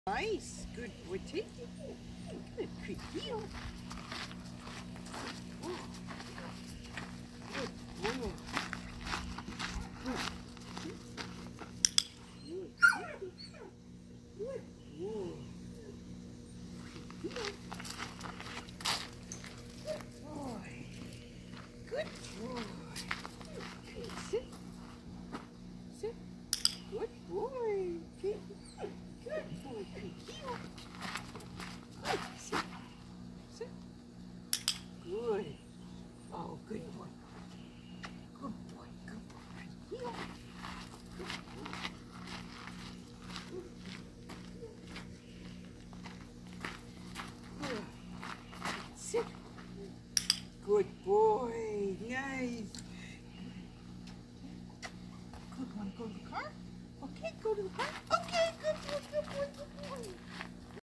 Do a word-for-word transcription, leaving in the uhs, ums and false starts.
Nice. Good boy, Teddy. Good, good heel. Oh. Good boy. Good. Good boy. Good boy. Good boy. Okay, sit. Sit. Good boy. Okay. Good boy. Good heel. Good. Sit. Sit. Good. Oh, good boy. Good boy. Good boy. Good heel. Good boy. Good. Sit. Good boy. Nice. Good. Want to go to the car? Okay, go to the car.